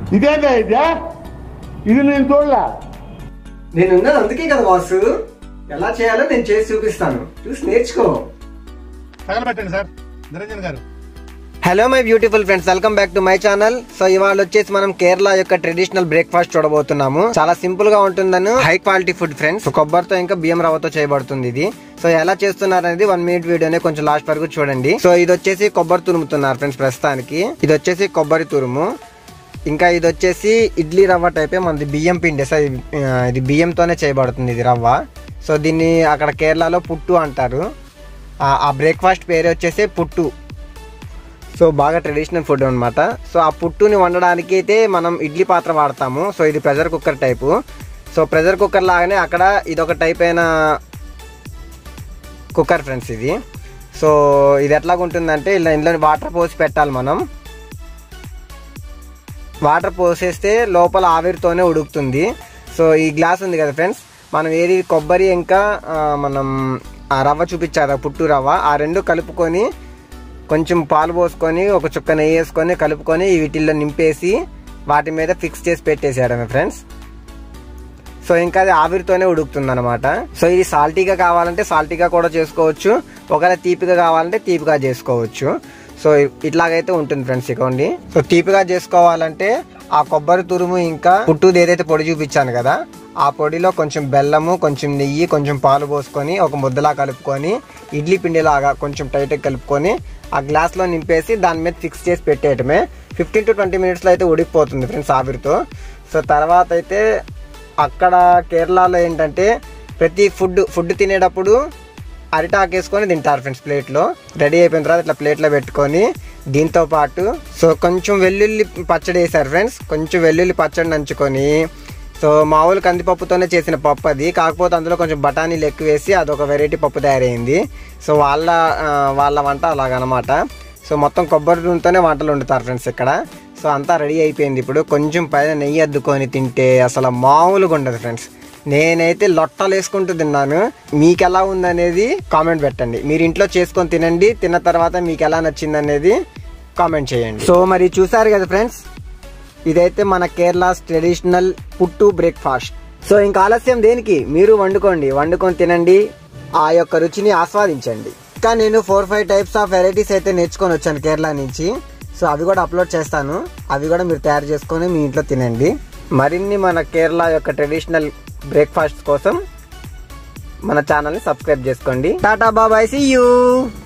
ఇదేంటా ఇది నేను చూడలా. నేనున్నది అందుకే కదా బాసు, ఎలా చేయాలో నేను చేసి చూపిస్తాను, చూసి నేర్చుకో. తగలబెట్టండి సార్ నిరంజన్ గారు. Hello my beautiful friends, welcome back to my channel. So ఇవాళ వచ్చేసి మనం కేరళ యొక్క ట్రెడిషనల్ బ్రేక్ఫాస్ట్ చూడబోతున్నాము. చాలా సింపుల్ గా ఉంటుందని హై క్వాలిటీ ఫుడ్ ఫ్రెండ్స్. కొబ్బరితో ఇంకా బియ్యం రవ్వతో చేయబడుతుంది ఇది. సో ఎలా చేస్తున్నారు అనేది 1 minute వీడియోనే కొంచెం లాస్ట్ వరకు చూడండి. సో ఇది వచ్చేసి కొబ్బరి తురుముతున్నారు ఫ్రెండ్స్ ప్రస్తుతానికి. ఇది వచ్చేసి కొబ్బరి తురుము. ఇంకా ఇది వచ్చేసి ఇడ్లీ రవ్వ టైపే, మనది బియ్యం పిండి. సో ఇది బియ్యంతోనే చేయబడుతుంది ఇది రవ్వ. సో దీన్ని అక్కడ కేరళలో పుట్టు అంటారు. ఆ బ్రేక్ఫాస్ట్ పేరు వచ్చేసి పుట్టు. సో బాగా ట్రెడిషనల్ ఫుడ్ అనమాట. సో ఆ పుట్టుని వండడానికి అయితే మనం ఇడ్లీ పాత్ర వాడతాము. సో ఇది pressure cooker type. So pressure cooker లాగానే అక్కడ ఇదొక టైప్ అయిన కుక్కర్ ఫ్రెండ్స్ ఇది. సో ఇది ఎట్లాగుంటుందంటే ఇలా ఇందులో వాటర్ పోసి పెట్టాలి మనం. వాటర్ పోసేస్తే లోపల ఆవిరితోనే ఉడుకుతుంది. సో ఈ గ్లాస్ ఉంది కదా ఫ్రెండ్స్, మనం ఏది కొబ్బరి ఇంకా మనం ఆ రవ్వ చూపించారు పుట్టు రవ్వ, ఆ రెండు కలుపుకొని కొంచెం పాలు పోసుకొని ఒక చుక్క నెయ్యి వేసుకొని కలుపుకొని వీటిల్లో నింపేసి వాటి మీద ఫిక్స్ చేసి పెట్టేసేయడమే ఫ్రెండ్స్. సో ఇంకా అది ఆవిరితోనే ఉడుకుతుంది అనమాట. సో ఇది సాల్టీగా కావాలంటే సాల్టీగా కూడా చేసుకోవచ్చు, ఒకవేళ తీపిగా కావాలంటే తీపిగా చేసుకోవచ్చు. సో ఇట్లాగైతే ఉంటుంది ఫ్రెండ్స్ ఇవ్వండి. సో తీపిగా చేసుకోవాలంటే ఆ కొబ్బరి తురుము ఇంకా పుట్టుది ఏదైతే పొడి చూపించాను కదా, ఆ పొడిలో కొంచెం బెల్లము, కొంచెం నెయ్యి, కొంచెం పాలు పోసుకొని ఒక ముద్దలా కలుపుకొని ఇడ్లీ పిండిలాగా కొంచెం టైట్గా కలుపుకొని ఆ గ్లాస్లో నింపేసి దాని మీద ఫిక్స్ చేసి పెట్టేయటమే. 15 to 20 minutesలో అయితే ఉడికిపోతుంది ఫ్రెండ్స్ ఆవిరితో. సో తర్వాత అయితే అక్కడ కేరళలో ఏంటంటే ప్రతి ఫుడ్ తినేటప్పుడు అరిటాకు వేసుకొని తింటారు ఫ్రెండ్స్. ప్లేట్లో రెడీ అయిపోయిన తర్వాత ఇట్లా ప్లేట్లో పెట్టుకొని దీంతో పాటు సో కొంచెం వెల్లుల్లి పచ్చడి వేసారు ఫ్రెండ్స్. కొంచెం వెల్లుల్లి పచ్చడి నంచుకొని, సో మామూలు కందిపప్పుతోనే చేసిన పప్పు అది, కాకపోతే అందులో కొంచెం బఠానీలు ఎక్కువ వేసి అదొక వెరైటీ పప్పు తయారైంది. సో వాళ్ళ వంట అలాగనమాట. సో మొత్తం కొబ్బరి నూనెతోనే వంటలు వండుతారు ఫ్రెండ్స్ ఇక్కడ. సో అంతా రెడీ అయిపోయింది. ఇప్పుడు కొంచెం పైన నెయ్యి అద్దుకొని తింటే అసలు మామూలుగా ఉండదు ఫ్రెండ్స్. నేనైతే లొట్టలు వేసుకుంటూ తిన్నాను. మీకు ఎలా ఉందనేది కామెంట్ పెట్టండి. మీరు ఇంట్లో చేసుకొని తినండి, తిన్న తర్వాత మీకు ఎలా నచ్చింది అనేది కామెంట్ చేయండి. సో మరి చూసారు కదా ఫ్రెండ్స్, ఇదైతే మన Kerala traditional puttu breakfast. So ఇంకా ఆలస్యం దేనికి, మీరు వండుకొని తినండి, ఆ యొక్క రుచిని ఆస్వాదించండి. ఇంకా నేను 4-5 టైప్స్ ఆఫ్ వెరైటీస్ అయితే నేర్చుకొని వచ్చాను కేరళ నుంచి. సో అవి కూడా అప్లోడ్ చేస్తాను, అవి కూడా మీరు తయారు చేసుకొని మీ ఇంట్లో తినండి. మరిన్ని మన కేరళ యొక్క ట్రెడిషనల్ బ్రేక్ఫాస్ట్ కోసం మన ఛానల్ని సబ్స్క్రైబ్ చేసుకోండి. టాటా బాబాయ్, సీ యూ.